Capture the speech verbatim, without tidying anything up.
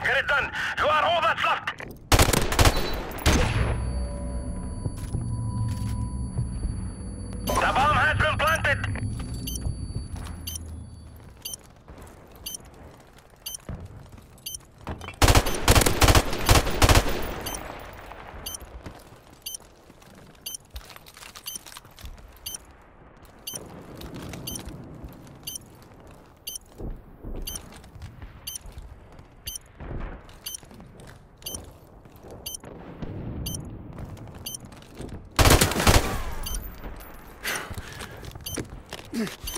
Get it done. You are all that's left. The bomb has been planted. Hmm.